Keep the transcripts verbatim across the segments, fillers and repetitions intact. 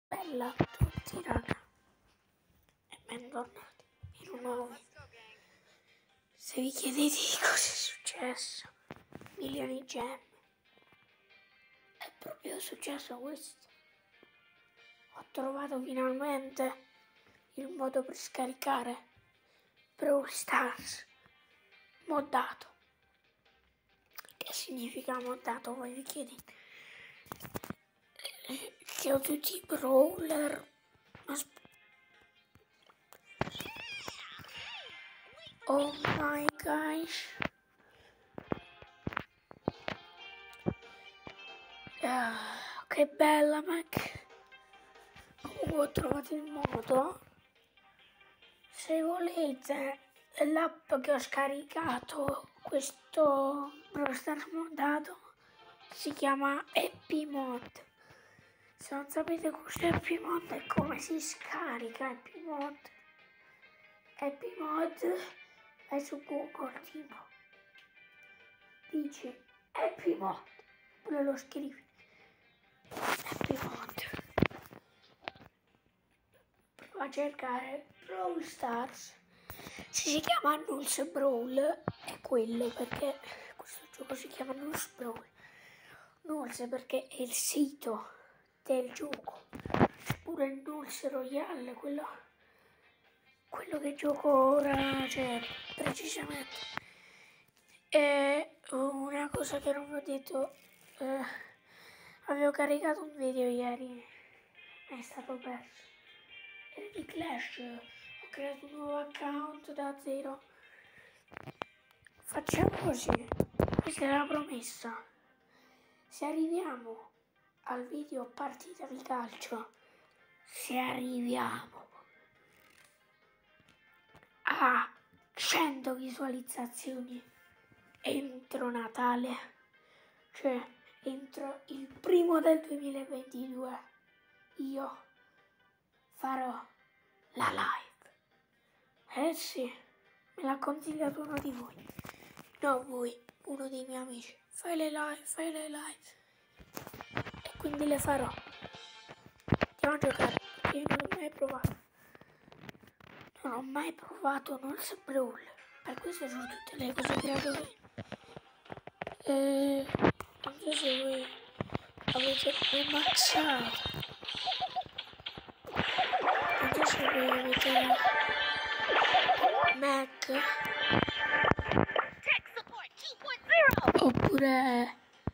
Bella a tutti raga e bentornati in un nuovo video. Se vi chiedete cosa è successo, milioni di gemme, è proprio successo questo. Ho trovato finalmente il modo per scaricare Brawl Stars moddato. Che significa moddato? Voi vi chiedete? Che ho tutti i brawler. Oh my gosh. Ah, che bella Mac. Comunque ho trovato il modo. Se volete l'app che ho scaricato, questo Brawl Stars moddato, si chiama Happy Mod. Se non sapete cos'è Happy Mod e come si scarica Happy Mod, Happy Mod è su Google, tipo dici Happy Mod, poi lo scrivi Happy Mod, prova a cercare Brawl Stars. Se si chiama Nulls Brawl è quello, perché questo gioco si chiama Nulls Brawl. Nulls perché è il sito del gioco, pure il Nulls Royale, quello, quello che gioco ora, cioè precisamente. E una cosa che non vi ho detto, eh, avevo caricato un video ieri, è stato perso, era di Clash, ho creato un nuovo account da zero. Facciamo così, questa è la promessa, se arriviamo al video partita di calcio, se arriviamo a cento visualizzazioni entro Natale, cioè entro il primo del duemilaventidue, io farò la live. Eh sì, me l'ha consigliato uno di voi, no voi, uno dei miei amici. Fai le live, fai le live. E quindi le farò. Andiamo a giocare, perché io non l'ho mai provato. Non ho mai provato Nulls Brawl. Per questo sono tutte le cose creative. E non so se voi avete mai maxato. Non so se voi avete Mac. Oppure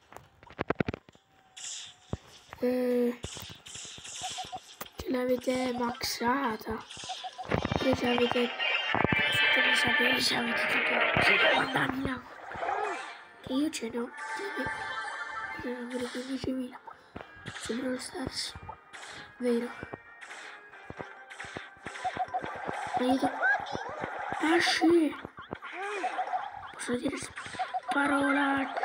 eh, ce l'avete maxata. Oppure se avete, fatemi sapere se avete tipo cinquantamila, che io ce ne ho, ce ne ho quindicimila su Brawl Stars, vero? Aiuto. Ah sì, posso dire parolacce.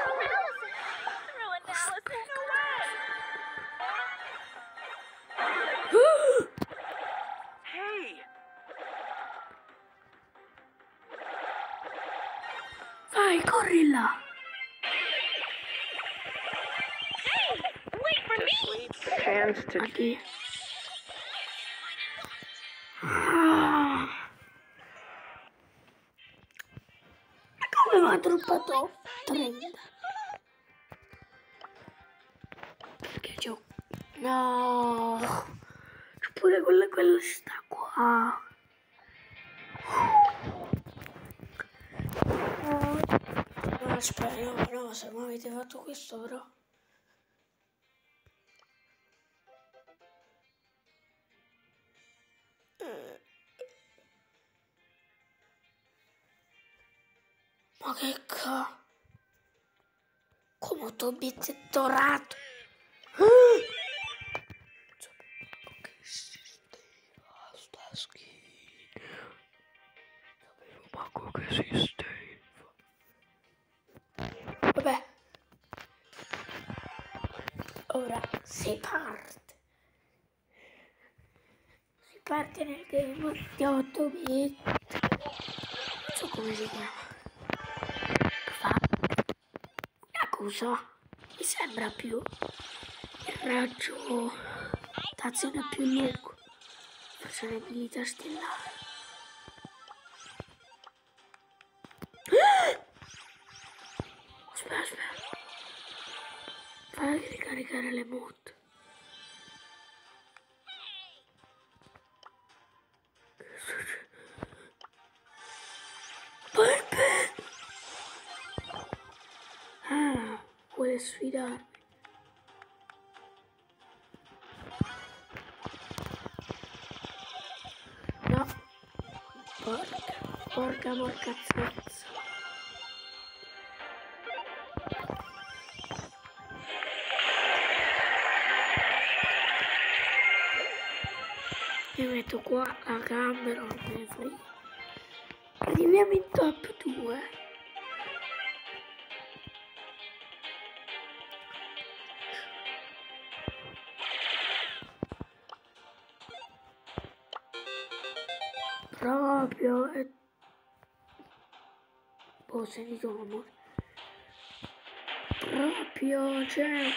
Vai, corri là! Aquí. Ah. Come mi ha droppato trenta? Perché c'ho... No! C'ho pure quella, quella sta qua. No, aspetta, no, no, se mi avete fatto questo però. Ma che ca... Come otto bit dorato. Non sapevo che esisteva sta skin. Non sapevo manco che esisteva. Vabbè. Ora si parte. Si parte nel game di otto bit. Non so come si chiama. Fa una cosa. Mi sembra più il raggio teleportazione è più lungo. Faccio un'abilità stellare. Aspetta, aspetta. Fai ricaricare le mod. Pepe! Ah, vuole sfidarmi. No. Porca, porca porca zazza. Mi metto qua la camera, non me ne frega. Arriviamo in top due. Proprio. E... ho sentito un rumore. Proprio, cioè...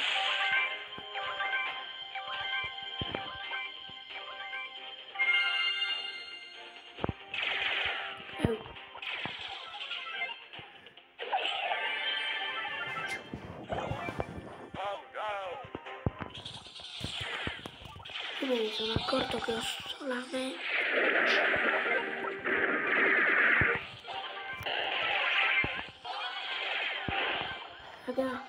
Io mi sono accorto che ho solamente... Raga...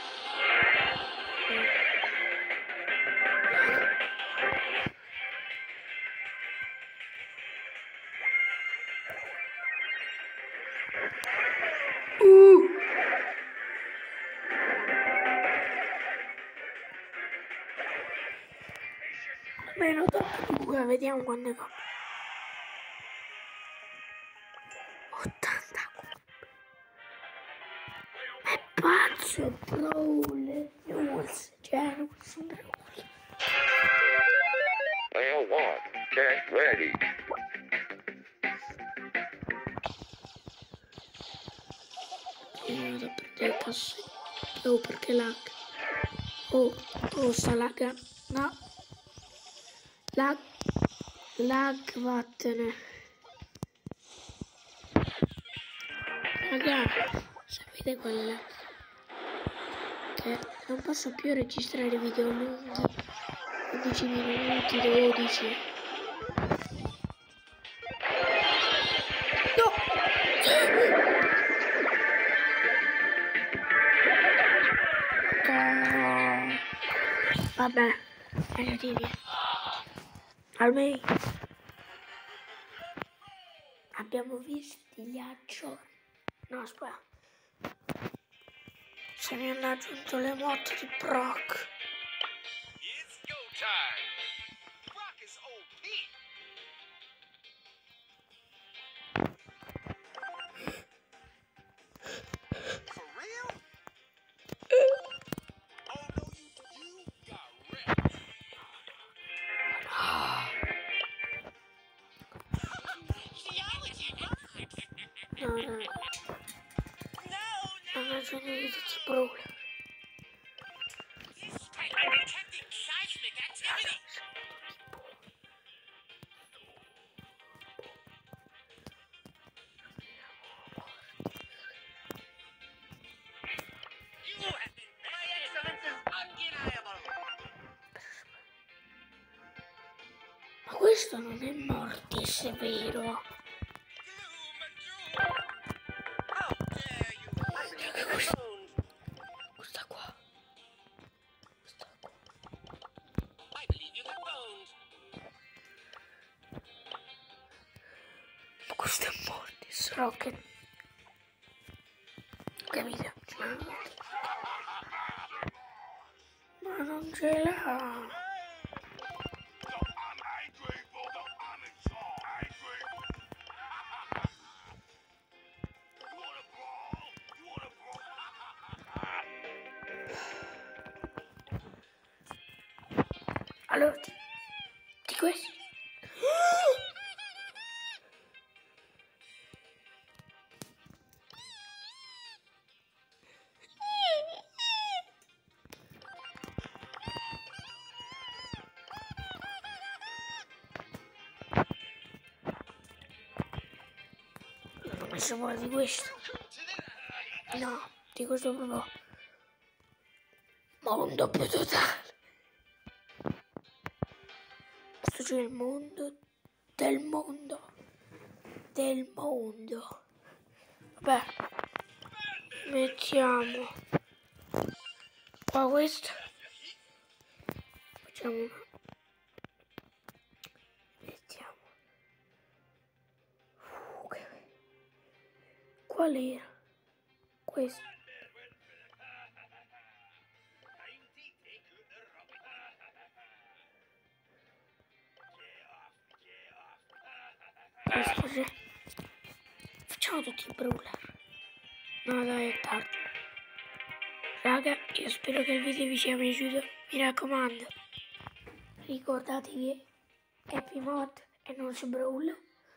Uh! Meno top due, vediamo quando è. ottanta. È pazzo, Brawl. Rules, cioè, non sono rules. Round one, get ready. Io vado a prendere il cassetto. Oh, perché lag? Oh, oh, sta lag. No. Lag. Lag, vattene. Raga, sapete quella? Che non posso più registrare video lunghi. undici minuti, dodici. No! Oh. Vabbè, relativi. Almeno abbiamo visto gli aggiorni. No, aspetta. Se ne hanno aggiunto le motte di Brock. It's go time. Brock is O P. For real? Oh no, you you got wrecked. No, no, no. Hanno aggiunto di tutti i Brawl. I'm detecting seismic activity. You have been. My excellence is undeniable. Ma questo non è Mortis, è vero? Questa qua. Questa qua. I believe you got bones. Ma questo è Mortis, Rocket. Capito? Ma non ce l'ha. Allora, di, di questo. Adesso parlo di questo. No, di questo proprio mondo più totale. Questo c'è il mondo del mondo. Del mondo. Vabbè. Mettiamo qua questo. Facciamo una. Mettiamo. Uh, che... Qual era? Questo. Questo c'è. Facciamo tutti i brawler. No dai, è tardi. Raga, io spero che il video vi sia piaciuto. Mi raccomando, ricordatevi Happy Mod e non si brawl.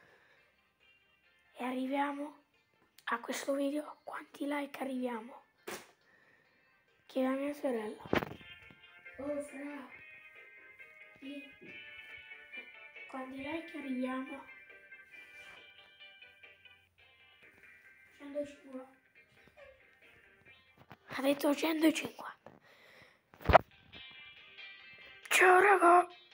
E arriviamo a questo video. Quanti like arriviamo? Chieda mia sorella. Oh fra, quanti like arriviamo? centocinquanta. Ha detto centocinquanta. Ciao raga.